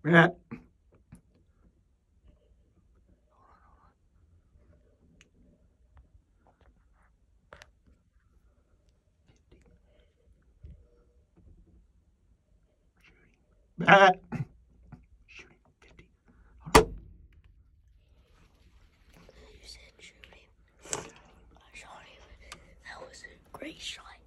Matt. Matt. Shooting 50. You said shooting. I shot him. That was a great shot.